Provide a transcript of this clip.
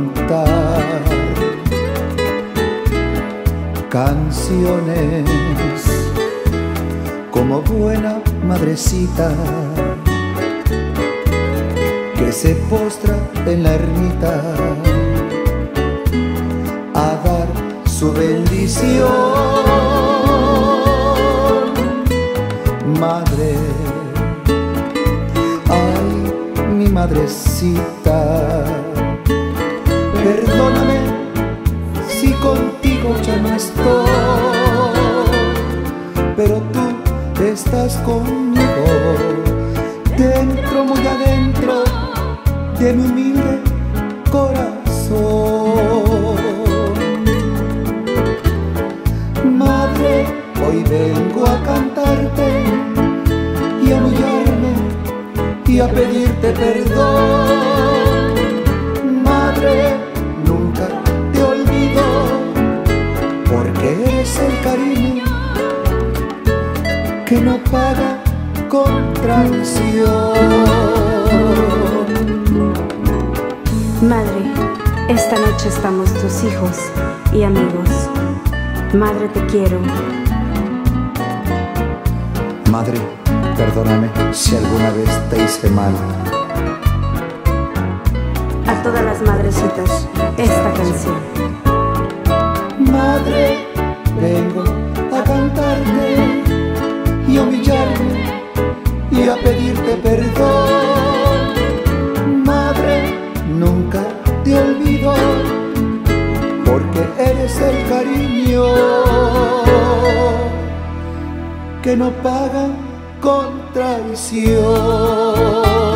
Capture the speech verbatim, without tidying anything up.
cantar canciones como buena madrecita que se postra en la ermita a dar su bendición. Madre, ay, mi madrecita, perdóname si contigo ya no estoy, pero tú estás conmigo, dentro, muy adentro de mi humilde corazón. Madre, hoy vengo a cantarte y a humillarme y a pedirte perdón. Madre, nunca te olvido, porque eres el cariño que no paga con traición. Madre, esta noche estamos tus hijos y amigos. Madre, te quiero. Madre, perdóname si alguna vez te hice mal. A todas las madrecitas, esta canción. Madre, vengo a cantarte y a humillarme y a pedirte perdón. Madre, nunca te olvido, porque eres el cariño que no paga con traición.